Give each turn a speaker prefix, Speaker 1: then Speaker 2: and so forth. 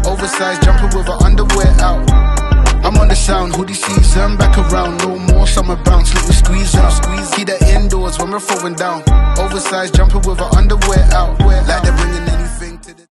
Speaker 1: Oversized jumping with her underwear out. I'm on the sound, hoodie season, back around. No more summer bounce, let me squeeze out. Keep that indoors when we're throwing down. Oversized jumping with her underwear out. Like they're bringing anything to the